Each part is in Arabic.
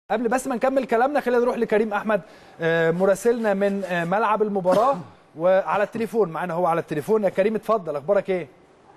قبل بس ما نكمل كلامنا خلينا نروح لكريم احمد مراسلنا من ملعب المباراه وعلى التليفون معانا. هو على التليفون. يا كريم اتفضل، اخبارك ايه؟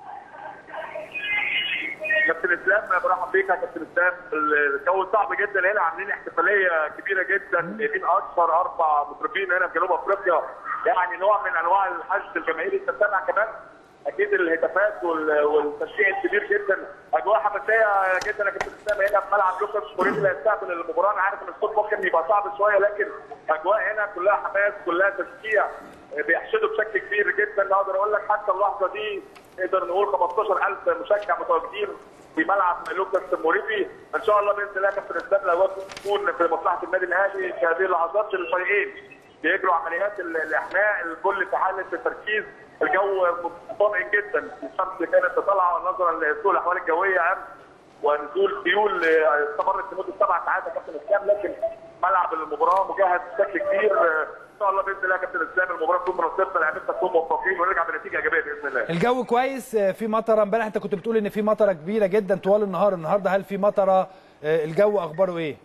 كابتن اسلام برحب بيك يا كابتن اسلام. الجو صعب جدا هنا، عاملين احتفاليه كبيره جدا، جايبين اشهر 4 مطربين هنا في جنوب افريقيا، يعني نوع من انواع الحشد الجماهيري. انت سامع كمان اكيد الهتافات والتشجيع الكبير جدا، اجواء حماسيه جدا يا كابتن اسلام هنا في ملعب لوكاس موريتي اللي هيستقبل المباراه. انا عارف ان الصوت ممكن يبقى صعب شويه، لكن اجواء هنا كلها حماس، كلها تشجيع، بيحشدوا بشكل كبير جدا. اقدر اقول لك حتى اللحظه دي نقدر نقول 15000 مشجع متواجدين في ملعب لوكاس موريتي. ان شاء الله باذن الله كابتن اسلام الاجواء تكون في مصلحه النادي الاهلي في هذه اللحظات. الفريقين بيجروا عمليات الاحماء، الكل في حاله التركيز، الجو مطمئن جدا، الشمس كانت طالعه نظرا لسوء الاحوال الجويه امس ونزول سيول استمرت لمده 7 ساعات يا كابتن اسلام، لكن ملعب المباراه مجهز بشكل كبير. ان شاء الله باذن الله يا كابتن اسلام المباراه تكون مناسبه، لعيبتنا تكون موفقين ونرجع بنتيجه ايجابيه باذن الله. الجو كويس، في مطره امبارح انت كنت بتقول ان في مطره كبيره جدا طوال النهار، النهارده هل في مطره؟ الجو اخباره ايه؟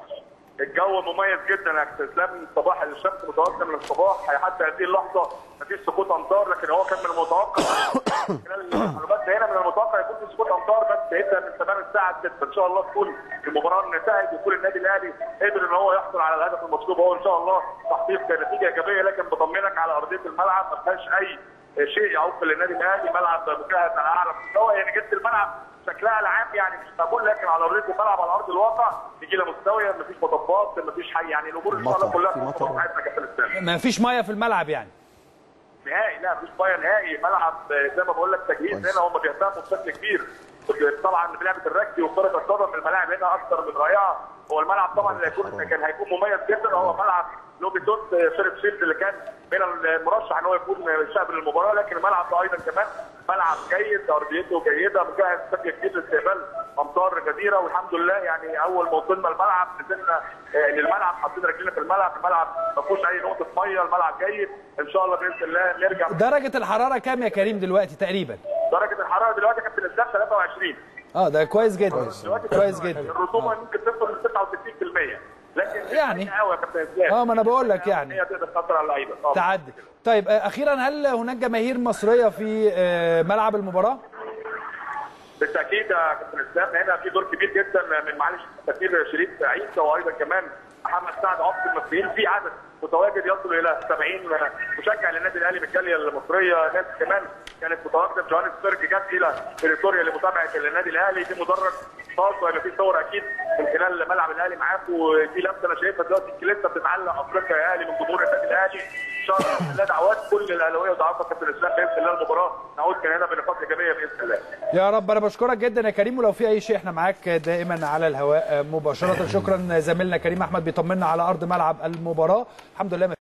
الجو مميز جدا يا كابتن اسلام، صباح الشمس متواجده من الصباح حتى هذه اللحظه مفيش سقوط امطار، لكن هو كان من المتوقع خلال المعلومات هنا من المتوقع يكون في سقوط امطار، بس هيبدا من تمام الساعه 6 ان شاء الله تكون المباراه انتهت ويكون النادي الاهلي قدر ان هو يحصل على الهدف المطلوب، هو ان شاء الله تحقيق نتيجه ايجابيه. لكن بطمنك على ارضيه الملعب ما فيهاش اي شيء يعوق للنادي الاهلي، ملعب مجهز على اعلى مستوى، يعني جد الملعب شكلها العام يعني مش مقبول، لكن على ارضيه الملعب على ارض الواقع نجيله مستويه، مفيش مطبات، مفيش حاجه، يعني الامور ان شاء الله كلها في مصلحه بتاعتنا يا كابتن اسلام. مفيش ميه في الملعب يعني؟ نهائي لا، مفيش ميه نهائي. ملعب زي ما بقول لك تجهيز هنا، هم بيهتموا بشكل كبير طبعا بلعبه الرجبي وكره القدم، الملاعب هنا اكثر من رائعه. هو الملعب طبعا اللي كان هيكون مميز جدا هو ملعب لوبي توت فيرب شيلد اللي كان من المرشح ان هو يكون يستقبل المباراه، لكن الملعب ده ايضا كمان ملعب جيد، ارضيته جيده، مجهز بشكل كبير لاستقبال امطار غزيره. والحمد لله يعني اول ما وصلنا الملعب نزلنا للملعب، حطينا رجلينا في الملعب ما فيهوش اي نقطه ميه، الملعب جيد. ان شاء الله باذن الله نرجع. درجه الحراره كام يا كريم دلوقتي تقريبا؟ درجه الحراره دلوقتي يا كابتن اسلام 23. ده كويس جدا، كويس جدا. الرطوبه ممكن توصل ل 66%، لكن يعني قوي يا كابتن اسلام. ما انا بقول لك يعني هي تقدر تاثر على اللعيبه تعدي. طيب اخيرا، هل هناك جماهير مصريه في ملعب المباراه؟ بالتاكيد يا كابتن اسلام، هنا في دور كبير جدا من معالي السفير شريف عيسى وايضا كمان محمد سعد عبد المصريين، في عدد متواجد يصل الى 70 مشجع للنادي الاهلي من الجاليه المصريه، ناس كمان كانت متواجده في جوهانسبرج جت الى بريتوريا لمتابعه النادي الاهلي. في مدرج خاص وهيبقى في صور اكيد من خلال ملعب الاهلي معاكم، وفي لمسه انا شايفها دلوقتي لسه بتتعلق افريقيا يا اهلي من جمهور النادي الاهلي. ان شاء الله باذن الله دعوات كل الاهلاويه ودعوات كابتن اسلام باذن الله المباراه نعود كان هنا بنقاط ايجابيه باذن الله. يا رب. انا بشكرك جدا يا كريم، ولو في اي شيء احنا معاك دائما على الهواء مباشره. شكرا زميلنا كريم احمد بيطمنا على ارض ملعب المباراه. الحمد لله.